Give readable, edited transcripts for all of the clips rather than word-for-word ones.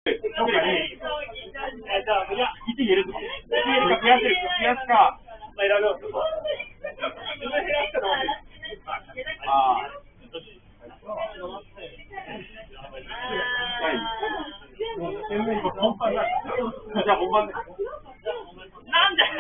とかに、じゃあ、いや、1入れるとか。1入れるか、増やすか、まあ、選べようと。自分減らすかな。ああ。本番だ。じゃあ本番で。なんで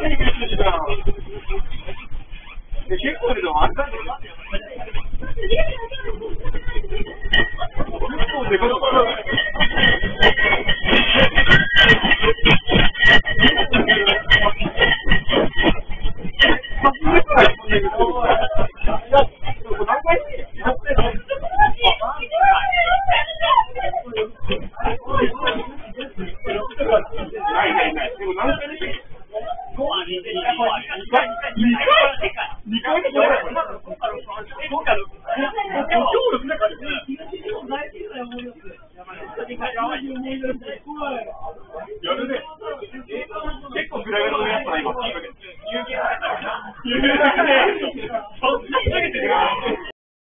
結構でもあれだね。